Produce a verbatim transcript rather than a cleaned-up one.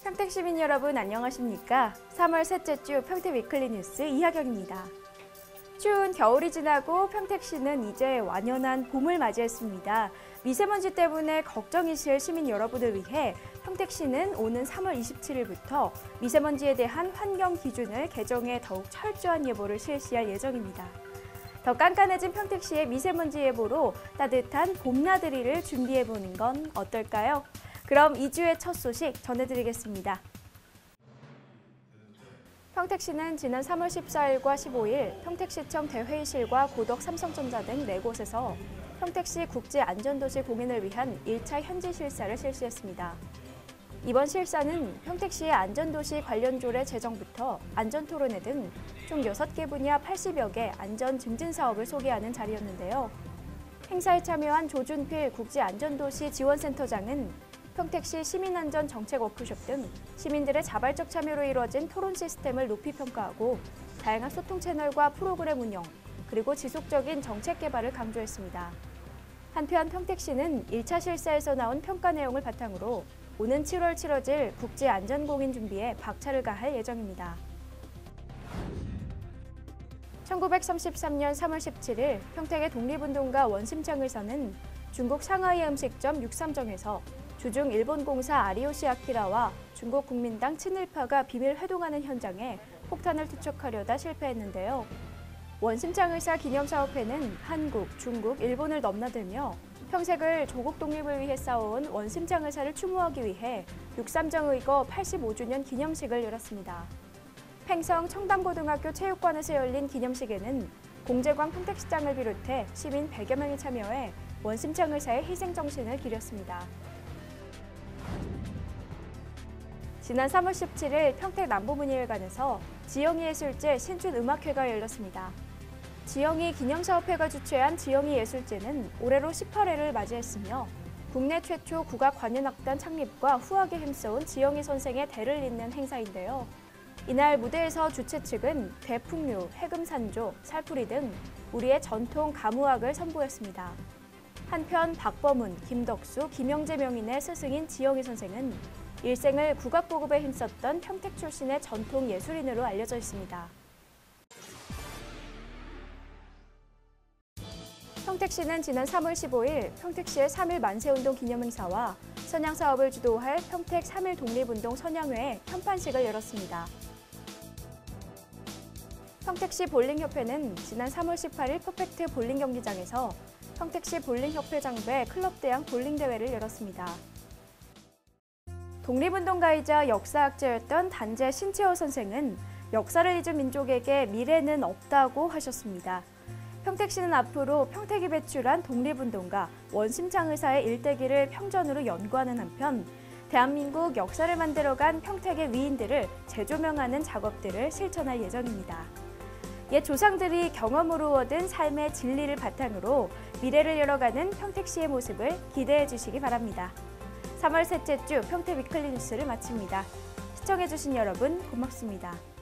평택 시민 여러분 안녕하십니까? 삼월 셋째 주 평택 위클리 뉴스 이하경입니다. 추운 겨울이 지나고 평택시는 이제 완연한 봄을 맞이했습니다. 미세먼지 때문에 걱정이실 시민 여러분을 위해 평택시는 오는 삼월 이십칠일부터 미세먼지에 대한 환경 기준을 개정해 더욱 철저한 예보를 실시할 예정입니다. 더 깐깐해진 평택시의 미세먼지 예보로 따뜻한 봄나들이를 준비해보는 건 어떨까요? 그럼 이 주의 첫 소식 전해드리겠습니다. 평택시는 지난 삼월 십사일과 십오일 평택시청 대회의실과 고덕 삼성전자 등 네 곳에서 평택시 국제안전도시 공인을 위한 일 차 현지 실사를 실시했습니다. 이번 실사는 평택시의 안전도시 관련 조례 제정부터 안전토론회 등 총 여섯 개 분야 팔십여 개 안전 증진 사업을 소개하는 자리였는데요. 행사에 참여한 조준필 국제안전도시 지원센터장은 평택시 시민안전 정책 워크숍 등 시민들의 자발적 참여로 이루어진 토론 시스템을 높이 평가하고 다양한 소통 채널과 프로그램 운영, 그리고 지속적인 정책 개발을 강조했습니다. 한편 평택시는 일 차 실사에서 나온 평가 내용을 바탕으로 오는 칠월 치러질 국제안전공인 준비에 박차를 가할 예정입니다. 천구백삼십삼년 삼월 십칠일 평택의 독립운동가 원심창 의사는 중국 상하이의 음식점 육삼정에서 주중 일본공사 아리요시 아키라와 중국 국민당 친일파가 비밀 회동하는 현장에 폭탄을 투척하려다 실패했는데요. 원심창 의사 기념사업회는 한국, 중국, 일본을 넘나들며 평생을 조국 독립을 위해 싸워온 원심창 의사를 추모하기 위해 육삼정 의거 팔십오 주년 기념식을 열었습니다. 팽성 청담고등학교 체육관에서 열린 기념식에는 공재광 평택시장을 비롯해 시민 백여 명이 참여해 원심창 의사의 희생 정신을 기렸습니다. 지난 삼월 십칠일 평택 남부문예회관에서 지영이 예술제 신춘음악회가 열렸습니다. 지영이 기념사업회가 주최한 지영이 예술제는 올해로 십팔 회를 맞이했으며 국내 최초 국악관현악단 창립과 후하게 힘써온 지영이 선생의 대를 잇는 행사인데요. 이날 무대에서 주최 측은 대풍류, 해금산조, 살풀이 등 우리의 전통 가무악을 선보였습니다. 한편 박범훈, 김덕수, 김영재 명인의 스승인 지영이 선생은 일생을 국악보급에 힘썼던 평택 출신의 전통 예술인으로 알려져 있습니다. 평택시는 지난 삼월 십오일 평택시의 삼일 만세운동 기념행사와 선양사업을 주도할 평택 삼일 독립운동 선양회의 편판식을 열었습니다. 평택시 볼링협회는 지난 삼월 십팔일 퍼펙트 볼링 경기장에서 평택시 볼링협회 장배 클럽대항 볼링대회를 열었습니다. 독립운동가이자 역사학자였던 단재 신채호 선생은 역사를 잊은 민족에게 미래는 없다고 하셨습니다. 평택시는 앞으로 평택이 배출한 독립운동가 원심창 의사의 일대기를 평전으로 연구하는 한편 대한민국 역사를 만들어간 평택의 위인들을 재조명하는 작업들을 실천할 예정입니다. 옛 조상들이 경험으로 얻은 삶의 진리를 바탕으로 미래를 열어가는 평택시의 모습을 기대해 주시기 바랍니다. 삼월 셋째 주 평택 위클리 뉴스를 마칩니다. 시청해주신 여러분 고맙습니다.